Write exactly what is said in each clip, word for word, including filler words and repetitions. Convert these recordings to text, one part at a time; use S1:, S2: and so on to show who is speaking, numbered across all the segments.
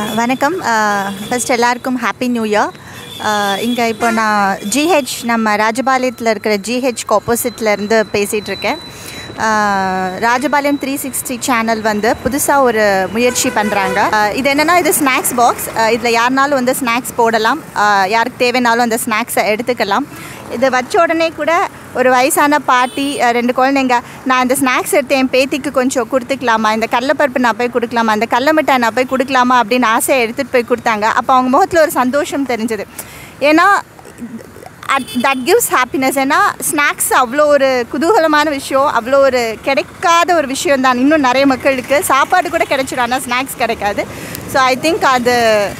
S1: வணக்கம். ஃபர்ஸ்ட் எல்லாருக்கும் happy new year. இங்கே இப்போ நான் ஜிஹெச் நம்ம ராஜபாளையத்தில் இருக்கிற ஜிஹெச்க்கு ஆப்போசிட்லேருந்து பேசிகிட்டு இருக்கேன். ராஜபாளையம் த்ரீ சிக்ஸ்டி சேனல் வந்து புதுசாக ஒரு முயற்சி பண்ணுறாங்க. இது என்னென்னா, இது ஸ்நாக்ஸ் பாக்ஸ். இதில் யாருனாலும் வந்து ஸ்நாக்ஸ் போடலாம், யாருக்கு தேவைனாலும் அந்த ஸ்நாக்ஸை எடுத்துக்கலாம். இது வச்ச உடனே கூட ஒரு வயசான பாட்டி, ரெண்டு குழந்தைங்க, நான் இந்த ஸ்நாக்ஸ் எடுத்து என் பேத்திக்கு கொஞ்சம் கொடுத்துக்கலாமா, இந்த கடலைப்பருப்பு நான் போய் கொடுக்கலாமா, இந்த கடலை மிட்டாய் நான் போய் கொடுக்கலாமா அப்படின்னு ஆசையை எடுத்துகிட்டு போய் கொடுத்தாங்க. அப்போ அவங்க முகத்தில் ஒரு சந்தோஷம் தெரிஞ்சது. ஏன்னா தட் கிவ்ஸ் ஹாப்பினஸ். ஏன்னா ஸ்நாக்ஸ் அவ்வளோ ஒரு குதூகலமான விஷயம், அவ்வளோ ஒரு கிடைக்காத ஒரு விஷயம் தான். இன்னும் நிறைய மக்களுக்கு சாப்பாடு கூட கிடைச்சிடும், ஆனால் ஸ்நாக்ஸ் கிடைக்காது. ஸோ ஐ திங்க் அது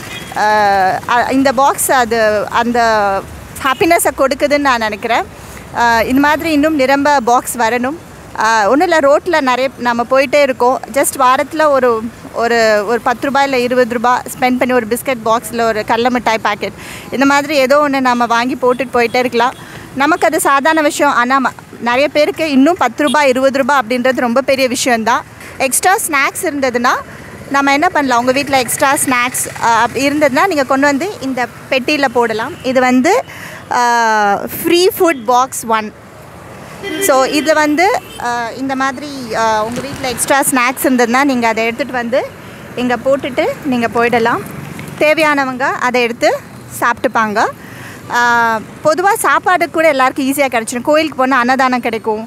S1: இந்த பாக்ஸ் அது அந்த ஹாப்பினஸை கொடுக்குதுன்னு நான் நினைக்கிறேன். இந்த மாதிரி இன்னும் நிரம்ப பாக்ஸ் வரணும். ஒன்றும் இல்லை, ரோட்டில் நிறைய நம்ம போயிட்டே இருக்கோம். ஜஸ்ட் வாரத்தில் ஒரு ஒரு ஒரு பத்து ரூபாய் இல்லை இருபது ரூபா ஸ்பெண்ட் பண்ணி ஒரு பிஸ்கட் பாக்ஸில் ஒரு கடலை மிட்டாய் பாக்கெட், இந்த மாதிரி ஏதோ ஒன்று நம்ம வாங்கி போட்டுட்டு போயிட்டே இருக்கலாம். நமக்கு அது சாதாரண விஷயம், ஆனால் நிறைய பேருக்கு இன்னும் பத்து ரூபாய் இருபது ரூபா அப்படின்றது ரொம்ப பெரிய விஷயந்தான். எக்ஸ்ட்ரா ஸ்நாக்ஸ் இருந்ததுன்னா நம்ம என்ன பண்ணலாம், உங்கள் வீட்டில் எக்ஸ்ட்ரா ஸ்நாக்ஸ் இருந்ததுன்னா நீங்கள் கொண்டு வந்து இந்த பெட்டியில் போடலாம். இது வந்து free food box one. So இதில் வந்து இந்த மாதிரி உங்கள் வீட்டில் எக்ஸ்ட்ரா ஸ்நாக்ஸ் இருந்ததுன்னா நீங்கள் அதை எடுத்துகிட்டு வந்து இங்கே போட்டுட்டு நீங்கள் போயிடலாம். தேவையானவங்க அதை எடுத்து சாப்பிட்டுப்பாங்க. பொதுவாக சாப்பாடு கூட எல்லாருக்கும் ஈஸியாக கிடச்சிடும். கோயிலுக்கு போனால் அன்னதானம் கிடைக்கும்,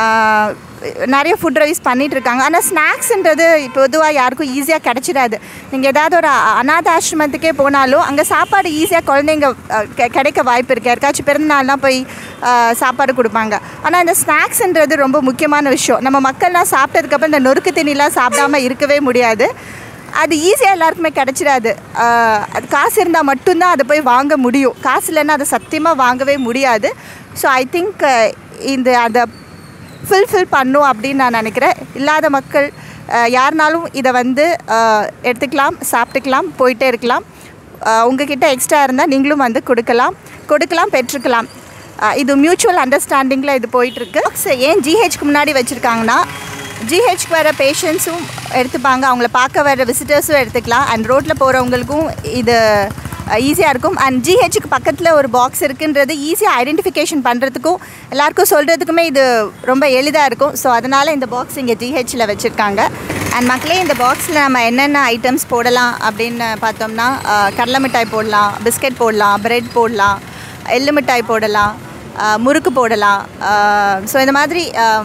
S1: நிறைய ஃபுட் ரைஸ் பண்ணிகிட்ருக்காங்க. ஆனால் ஸ்நாக்ஸுன்றது பொதுவாக யாருக்கும் ஈஸியாக கிடச்சிடாது. நீங்கள் ஏதாவது ஒரு அநாத ஆசிரமத்துக்கே போனாலும் அங்கே சாப்பாடு ஈஸியாக குழந்தைங்க கிடைக்க வாய்ப்பு இருக்குது. யாருக்காச்சும் பிறந்தநாள்லாம் போய் சாப்பாடு கொடுப்பாங்க. ஆனால் இந்த ஸ்நாக்ஸுன்றது ரொம்ப முக்கியமான விஷயம். நம்ம மக்கள்லாம் சாப்பிட்டதுக்கப்புறம் இந்த நொறுக்கு தண்ணிலாம் சாப்பிடாமல் இருக்கவே முடியாது. அது ஈஸியாக எல்லாருக்குமே கிடச்சிடாது. அது காசு இருந்தால் மட்டும்தான் அதை போய் வாங்க முடியும். காசு இல்லைன்னா அதை சத்தியமாக வாங்கவே முடியாது. ஸோ ஐ திங்க் இந்த அதை ஃபுல்ஃபில் பண்ணும் அப்படின்னு நான் நினைக்கிறேன். இல்லாத மக்கள் யாருனாலும் இதை வந்து எடுத்துக்கலாம், சாப்பிட்டுக்கலாம், போயிட்டே இருக்கலாம். உங்ககிட்ட எக்ஸ்ட்ரா இருந்தால் நீங்களும் வந்து கொடுக்கலாம் கொடுக்கலாம் பெற்றுக்கலாம். இது மியூச்சுவல் அண்டர்ஸ்டாண்டிங்கில் இது போயிட்டுருக்கு. ஏன் ஜிஹெச்க்கு முன்னாடி வச்சுருக்காங்கன்னா, ஜிஹெச்க்கு வர பேஷண்ட்ஸும் எடுத்துப்பாங்க, அவங்கள பார்க்க வர விசிட்டர்ஸும் எடுத்துக்கலாம். அண்ட் ரோட்டில் போகிறவங்களுக்கும் இது ஈஸியாக இருக்கும். அண்ட் ஜிஹெச்சுக்கு பக்கத்தில் ஒரு பாக்ஸ் இருக்குன்றது ஈஸியாக ஐடென்டிஃபிகேஷன் பண்ணுறதுக்கும் எல்லாருக்கும் சொல்கிறதுக்குமே இது ரொம்ப எளிதாக இருக்கும். ஸோ அதனால் இந்த பாக்ஸ் இங்கே ஜிஹெச்சில் வச்சுருக்காங்க. அண்ட் மக்களே, இந்த பாக்ஸில் நம்ம என்னென்ன ஐட்டம்ஸ் போடலாம் அப்படின்னு பார்த்தோம்னா, கடலை மிட்டாய் போடலாம், பிஸ்கட் போடலாம், ப்ரெட் போடலாம், எள்ளு மிட்டாய் போடலாம், முறுக்கு போடலாம். ஸோ இந்த மாதிரி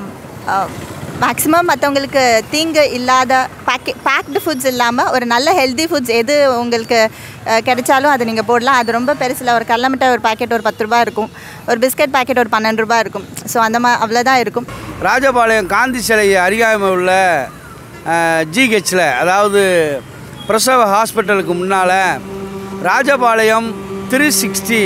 S1: மேக்ஸிமம் மற்றவங்களுக்கு தீங்கு இல்லாத பேக்கே பேக்டு ஃபுட்ஸ் இல்லாமல் ஒரு நல்ல ஹெல்தி ஃபுட்ஸ் எது உங்களுக்கு கிடைச்சாலும் அதை நீங்கள் போடலாம். அது ரொம்ப பெருசில் ஒரு கடலை மிட்டாய் ஒரு பேக்கெட் ஒரு பத்து ரூபா இருக்கும், ஒரு பிஸ்கட் பேக்கெட் ஒரு பன்னெண்டு ரூபா இருக்கும். ஸோ அந்த மா அவ்வளோதான் இருக்கும்.
S2: ராஜபாளையம் காந்தி சிலை அருகாமையில் உள்ள ஜிஹெச்சில், அதாவது பிரசவ ஹாஸ்பிட்டலுக்கு முன்னால் ராஜபாளையம் த்ரீ சிக்ஸ்டி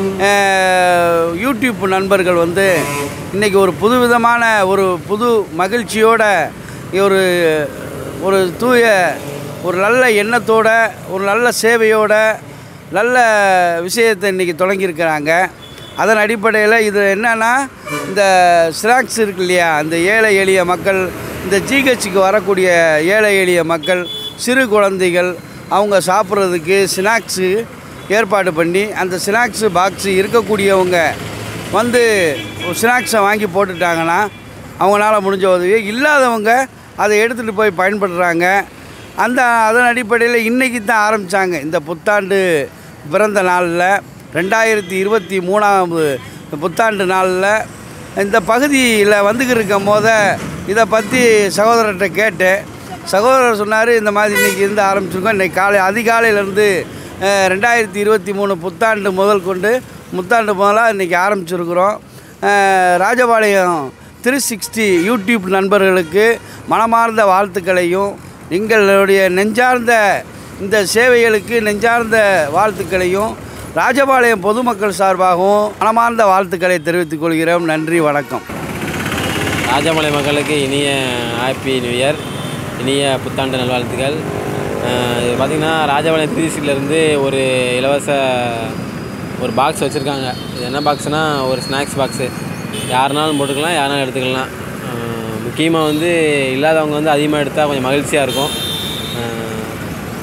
S2: யூடியூப் நண்பர்கள் வந்து இன்றைக்கி ஒரு புதுவிதமான ஒரு புது மகிழ்ச்சியோட ஒரு ஒரு தூய ஒரு நல்ல எண்ணத்தோட ஒரு நல்ல சேவையோட நல்ல விஷயத்தை இன்றைக்கி தொடங்கியிருக்கிறாங்க. அதன் அடிப்படையில் இது என்னென்னா, இந்த ஸ்நாக்ஸ் இருக்கு இல்லையா, அந்த ஏழை எளிய மக்கள், இந்த ஜிஹெச்சுக்கு வரக்கூடிய ஏழை எளிய மக்கள், சிறு குழந்தைகள், அவங்க சாப்பிட்றதுக்கு ஸ்நாக்ஸு ஏற்பாடு பண்ணி, அந்த ஸ்நாக்ஸு பாக்ஸு இருக்கக்கூடியவங்க வந்து ஸ்நாக்ஸை வாங்கி போட்டுட்டாங்கன்னா அவங்களால முடிஞ்ச உதவி, இல்லாதவங்க அதை எடுத்துகிட்டு போய் பயன்படுத்துகிறாங்க. அந்த அதன் அடிப்படையில் இன்றைக்கி தான் ஆரம்பித்தாங்க. இந்த புத்தாண்டு பிறந்த நாளில், ரெண்டாயிரத்தி இருபத்தி மூணாவது புத்தாண்டு நாளில் இந்த பகுதியில் வந்துக்கிட்டு இருக்கும் போத இதை பற்றி சகோதரர்கிட்ட கேட்டு, சகோதரர் சொன்னார், இந்த மாதிரி இன்றைக்கி இருந்து ஆரம்பிச்சிருக்கோம். இன்றைக்கி காலை அதிகாலையிலேருந்து ரெண்டாயிரத்தி இருபத்தி மூணு புத்தாண்டு முதல் கொண்டு புத்தாண்டு முதலாக இன்றைக்கி ஆரம்பிச்சிருக்கிறோம். ராஜபாளையம் த்ரீ சிக்ஸ்டி யூடியூப் நண்பர்களுக்கு மனமார்ந்த வாழ்த்துக்களையும், எங்களுடைய நெஞ்சார்ந்த இந்த சேவைகளுக்கு நெஞ்சார்ந்த வாழ்த்துக்களையும் ராஜபாளையம் பொதுமக்கள் சார்பாகவும் மனமார்ந்த வாழ்த்துக்களை தெரிவித்துக் கொள்கிறோம். நன்றி, வணக்கம்.
S3: ராஜபாளையம் மக்களுக்கு இனிய ஹாப்பி நியூ இயர், இனிய புத்தாண்டு நல்வாழ்த்துக்கள். இது பார்த்திங்கன்னா, ராஜபாளையம் த்ரீ சிக்ஸ்டிலேருந்து ஒரு இலவச ஒரு பாக்ஸ் வச்சுருக்காங்க. இது என்ன பாக்ஸ்னால், ஒரு ஸ்நாக்ஸ் பாக்ஸு. யாருனாலும் போட்டுக்கலாம், யாருனாலும் எடுத்துக்கலாம். முக்கியமாக வந்து இல்லாதவங்க வந்து அதிகமாக எடுத்தால் கொஞ்சம் மகிழ்ச்சியாக இருக்கும்.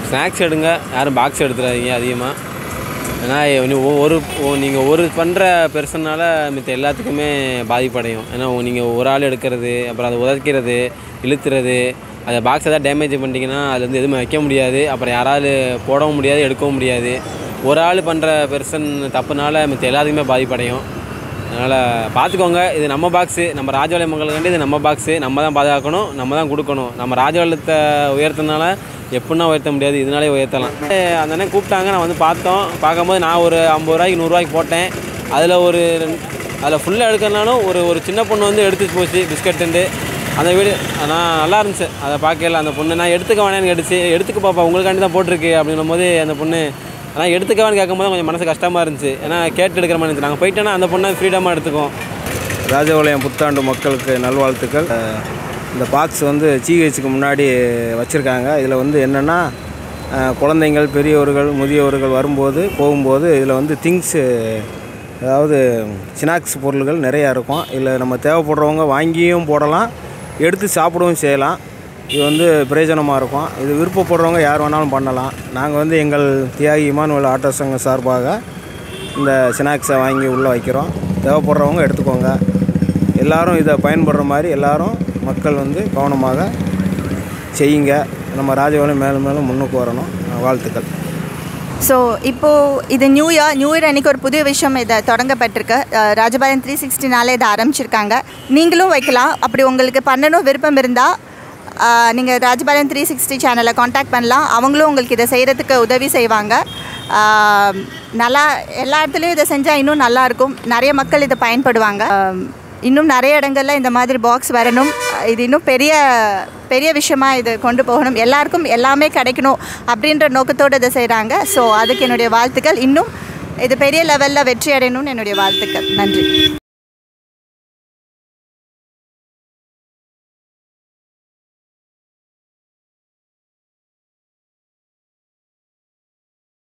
S3: ஸ்நாக்ஸ் எடுங்க, யாரும் பாக்ஸ் எடுத்துடாதீங்க அதிகமாக. ஏன்னா ஒரு நீங்கள் ஒரு பண்ணுற பெர்சனால் மித்த எல்லாத்துக்குமே பாதிப்படையும். ஏன்னா நீங்கள் ஒரு ஆள் எடுக்கிறது, அப்புறம் அதை உதைக்கிறது, இழுத்துறது, அதை பாக்ஸ் எதாவது டேமேஜ் பண்ணிட்டீங்கன்னா அது வந்து எதுவுமே வைக்க முடியாது. அப்புறம் யாராவது போடவும் முடியாது, எடுக்கவும் முடியாது. ஒரு ஆள் பண்ணுற பெர்சன் தப்புனால மித்த எல்லாத்துக்குமே பாதிப்படையும். அதனால் பார்த்துக்கோங்க. இது நம்ம பாக்ஸு, நம்ம ராஜபாளையம் மக்களுக்காண்டி இது நம்ம பாக்ஸு. நம்ம தான் பாதுகாக்கணும், நம்ம தான் கொடுக்கணும். நம்ம ராஜபாளையத்தை உயர்த்தினால எப்படின்னா உயர்த்த முடியாது, இதனாலே உயர்த்தலாம். அந்த அண்ணன் கூப்பிட்டாங்க, நான் வந்து பார்த்தோம். பார்க்கும்போது நான் ஒரு ஐம்பது ரூபாய்க்கு நூறுரூவாய்க்கு போட்டேன். அதில் ஒரு அதில் ஃபுல்லாக எடுக்கிறனாலும் ஒரு ஒரு சின்ன பொண்ணு வந்து எடுத்துட்டு போச்சு பிஸ்கட்டுண்டு. அந்த வீடு நான் நல்லா இருந்துச்சு அதை பார்க்கல. அந்த பொண்ணு நான் எடுத்துக்க வேணான்னு எடுத்து எடுத்துக்க பாப்பா உங்களுக்காண்டி தான் போட்டிருக்கு அப்படின்னும் போது அந்த பொண்ணு ஆனால் எடுத்துக்கவான்னு கேட்கும்போது கொஞ்சம் மனசு கஷ்டமாக இருந்துச்சு. ஏன்னா கேட்டு எடுக்கிற மாதிரி இருந்துச்சு. நாங்கள் போயிட்டோன்னா அந்த பொண்ணை ஃப்ரீடமாக எடுத்துக்கோம்.
S2: ராஜபாளையம் புத்தாண்டு மக்களுக்கு நல்வாழ்த்துக்கள். இந்த பாக்ஸ் வந்து ஜிஹெச்சுக்கு முன்னாடி வச்சுருக்காங்க. இதில் வந்து என்னென்னா குழந்தைங்கள், பெரியவர்கள், முதியவர்கள் வரும்போது போகும்போது இதில் வந்து திங்ஸு, அதாவது ஸ்நாக்ஸ் பொருள்கள் நிறையா இருக்கும். இதில் நம்ம தேவைப்படுறவங்க வாங்கியும் போடலாம், எடுத்து சாப்பிடவும் செய்யலாம். இது வந்து பிரயோஜனமாக இருக்கும். இது விருப்பப்படுறவங்க யார் வேணாலும் பண்ணலாம். நாங்கள் வந்து எங்கள் தியாகி இமானுவேல் ஆட்டோ சங்கம் சார்பாக இந்த ஸ்நாக்ஸை வாங்கி உள்ளே வைக்கிறோம். தேவைப்படுறவங்க எடுத்துக்கோங்க. எல்லோரும் இதை பயன்படுற மாதிரி எல்லோரும் மக்கள் வந்து கவனமாக செய்யுங்க. நம்ம ராஜபாளையம் மேலும் மேலும் முன்னுக்கு வரணும். வாழ்த்துக்கள்.
S1: ஸோ இப்போது இது நியூ இயர் நியூ இயர் அன்றைக்கி ஒரு புதிய விஷயம் இதை தொடங்கப்பட்டிருக்கு. ராஜபாளையம் த்ரீ சிக்ஸ்டினால இதை ஆரம்பிச்சிருக்காங்க. நீங்களும் வைக்கலாம். அப்படி உங்களுக்கு பண்ணணும் விருப்பம் இருந்தால் நீங்கள் ராஜபாளையம் த்ரீ சிக்ஸ்டி சேனலை காண்டாக்ட் பண்ணலாம். அவங்களும் உங்களுக்கு இதை செய்கிறதுக்கு உதவி செய்வாங்க. நல்லா எல்லா இடத்துலையும் இதை செஞ்சால் இன்னும் நல்லாயிருக்கும். நிறைய மக்கள் இதை பயன்படுவாங்க. இன்னும் நிறைய இடங்களில் இந்த மாதிரி பாக்ஸ் வரணும். இது இன்னும் பெரிய பெரிய விஷயமாக இது கொண்டு போகணும். எல்லாருக்கும் எல்லாமே கிடைக்கணும் அப்படின்ற நோக்கத்தோடு இதை செய்கிறாங்க. ஸோ அதுக்கு என்னுடைய வாழ்த்துக்கள். இன்னும் இது பெரிய லெவலில் வெற்றி அடையணும்னு என்னுடைய வாழ்த்துக்கள். நன்றி.